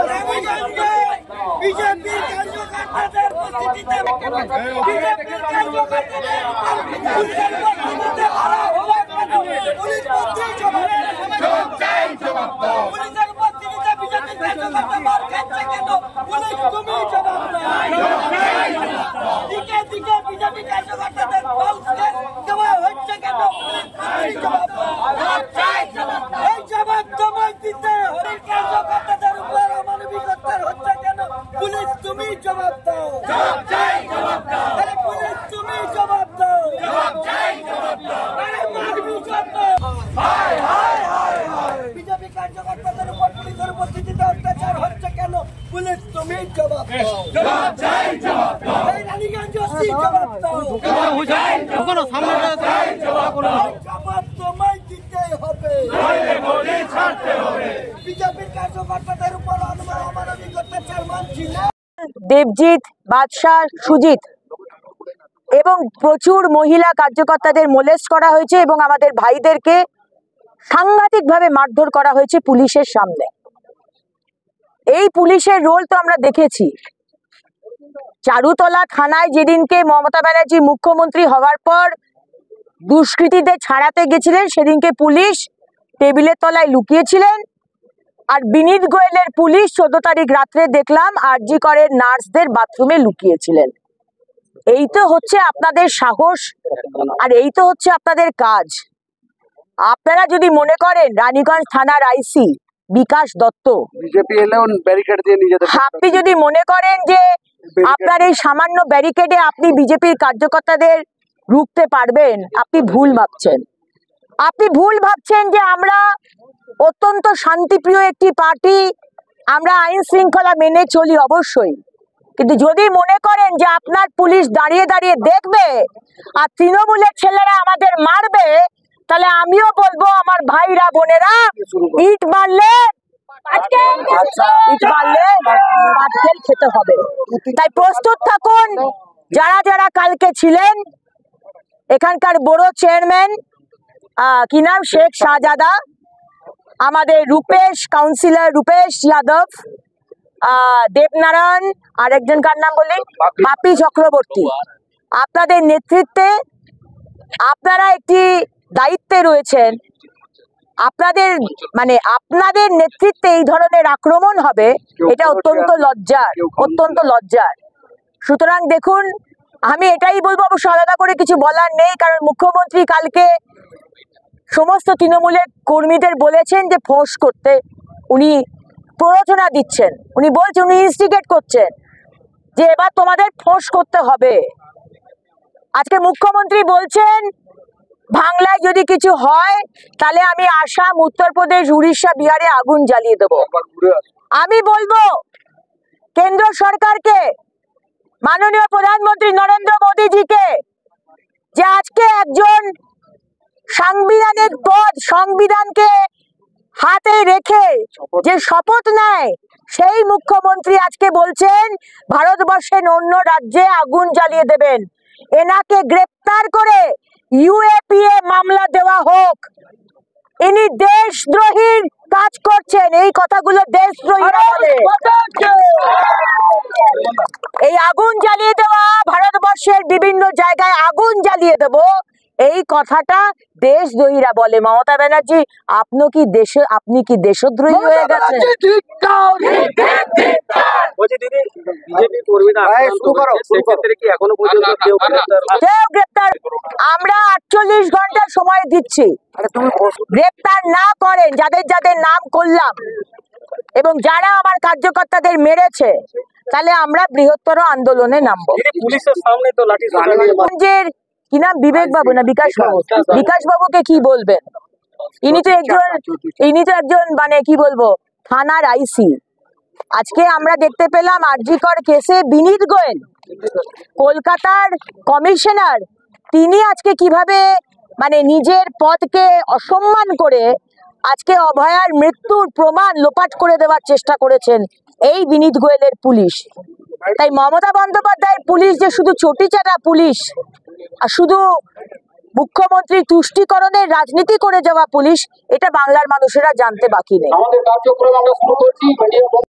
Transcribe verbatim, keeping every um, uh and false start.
BJP কার্যকর্তাদের উপস্থিতিতে BJP কার্যকর্তাদের হারা হলো পুলিশ মন্ত্রী জবাব চাই, জবাব দাও। পুলিশের উপস্থিতিতে বিজেপি কার্যকর্তা মার খাচ্ছে কেন? পুলিশ তুমি জবাব দাও। দিকে দিকে বিজেপি কার্যকর্তাদের পালসকে দেওয়া হচ্ছে কেন? পুলিশ মন্ত্রী জবাব দাও। চাই, জবাব দাও। এই জবাব তোমায় দিতে হবে। কার্যকর্তাদের উপর অমানবিকতা হচ্ছে কেন? পুলিশ তুমি জবাব দাও। জবাব চাই, জবাব দাও। আরে পুলিশ তুমি জবাব দাও। জবাব চাই, জবাব দাও। আরে মারবি কত? হায় হায় হায় হায়। বিজেপি কার্যকর্তাদের উপর পুলিশের উপস্থিতিতে অত্যাচার হচ্ছে কেন? পুলিশ তুমি জবাব দাও। জবাব চাই, জবাব দাও। এই রানীগঞ্জ ওসি জবাব দাও। জবাব চাই, কোনো সামনে চাই, জবাব দাও। জবাব তোমায় দিতে হবে। নইলে গুলি ছাড়তে হবে। বিজেপি কার্যকর্তাদের উপর অমানবিক অত্যাচার মানছি না। দেবজিৎ, বাদশাহ, সুজিত এবং প্রচুর মহিলা কার্যকর্তাদের মোলেস্ট করা হয়েছে এবং আমাদের ভাইদেরকে সাংঘাতিকভাবে মারধর করা হয়েছে পুলিশের সামনে। এই পুলিশের রোল তো আমরা দেখেছি। চারুতলা থানায় যেদিনকে মমতা ব্যানার্জি মুখ্যমন্ত্রী হওয়ার পর দুষ্কৃতীদের ছাড়াতে গেছিলেন, সেদিনকে পুলিশ টেবিলের তলায় লুকিয়েছিলেন। আর বিনীত গোয়েলের পুলিশ চোদ্দ তারিখ রাত্রে দেখলাম আরজি করের নার্সদের বাথরুমে লুকিয়েছিলেন। এই তো হচ্ছে আপনাদের সাহস, আর এই তো হচ্ছে আপনাদের কাজ। আপনারা যদি মনে করেন রানীগঞ্জ থানার আইসি বিকাশ দত্ত বিজেপি এলেও ব্যারিকেড দিয়ে নিয়ে যেতে, আপনি যদি মনে করেন যে আপনার এই সামান্য ব্যারিকেডে আপনি বিজেপির কার্যকর্তাদের রুখতে পারবেন, আপনি ভুল ভাবছেন। আপনি ভুল ভাবছেন যে আমরা অত্যন্ত শান্তিপ্রিয় একটি পার্টি, আমরা আইন শৃঙ্খলা মেনে চলি অবশ্যই। কিন্তু যদি মনে করেন যে আপনার পুলিশ দাঁড়িয়ে দাঁড়িয়ে দেখবে আর তৃণমূলের ছেলেরা আমাদের মারবে, তাহলে আমিও বলবো আমার ভাইরা বোনেরা, ইট মারলে ইট মারলে পাটকেল খেতে হবে। তাই প্রস্তুত থাকুন। যারা যারা কালকে ছিলেন, এখানকার বড় চেয়ারম্যান কি নাম, শেখ শাহজাদা, আমাদের রূপেশ, কাউন্সিলর রূপেশ যাদব, দেবনারায়ণ, আরেকজন কার নাম বলি, বাপি চক্রবর্তী, আপনাদের নেতৃত্বে আপনারা একটি দায়িত্বে রয়েছেন। আপনাদের মানে আপনাদের নেতৃত্বে এই ধরনের আক্রমণ হবে, এটা অত্যন্ত লজ্জার, অত্যন্ত লজ্জার। সুতরাং দেখুন, আমি এটাই বলবো, অবশ্য আলাদা করে কিছু বলার নেই, কারণ মুখ্যমন্ত্রী কালকে সমস্ত তৃণমূলের কর্মীদের বলেছেন যে ফোর্স করতে, উনি প্ররোচনা দিচ্ছেন, উনি বলছেন, উনি ইনস্টিগেট করছেন যে এবার তোমাদের ফোর্স করতে হবে। আজকে মুখ্যমন্ত্রী বলছেন বাংলায় যদি কিছু হয় তাহলে আমি আসাম, উত্তরপ্রদেশ, উড়িষ্যা, বিহারে আগুন জ্বালিয়ে দেব। আমি বলবো কেন্দ্র সরকারকে, মাননীয় প্রধানমন্ত্রী নরেন্দ্র মোদীজিকে, যে আজকে একজন সাংবিধানিক পদ, সংবিধানকে হাতে রেখে যে শপথ নেয়, সেই মুখ্যমন্ত্রী আজকে বলছেন ভারতবর্ষের অন্য রাজ্যে আগুন জ্বালিয়ে দেবেন। এনাকে গ্রেপ্তার করে ইউএপিএ মামলা দেওয়া হোক। ইনি দেশদ্রোহীর কাজ করছেন, এই কথাগুলো দেশদ্রোহী বলে। এই আগুন জ্বালিয়ে দেওয়া, ভারতবর্ষের বিভিন্ন জায়গায় আগুন জ্বালিয়ে দেব, এই কথাটা দেশদ্রোহীরা বলে। মমতা ব্যানার্জি, আপনি কি দেশ আপনি কি দেশদ্রোহী হয়ে গেছেন? কেউ গ্রেপ্তার, আমরা আটচল্লিশ ঘন্টা সময় দিচ্ছি, গ্রেপ্তার না করেন যাদের যাদের নাম করলাম এবং যারা আমার কার্যকর্তাদের মেরেছে, তাহলে আমরা বৃহত্তর আন্দোলনে নামবো। পুলিশের সামনে তো লাঠি কি নাম, বিবেক বাবু না বিকাশ বাবু? বিকাশ বাবুকে কি বলবেন? ইনি তো একজন ইনি তো একজন মানে কি বলবো, থানার আইসি। আজকে আমরা দেখতে পেলাম আরজি কর কেসে বিনীত গোয়েল, কলকাতার কমিশনার, তিনি আজকে কিভাবে মানে নিজের পদকে অসম্মান করে আজকে অভয়ার মৃত্যুর প্রমাণ লোপাট করে দেওয়ার চেষ্টা করেছেন এই বিনীত গোয়েলের পুলিশ। তাই মমতা বন্দ্যোপাধ্যায়ের পুলিশ যে শুধু চটিচাটা পুলিশ আর শুধু মুখ্যমন্ত্রী তুষ্টিকরণের রাজনীতি করে যাওয়া পুলিশ, এটা বাংলার মানুষেরা জানতে বাকি নেই।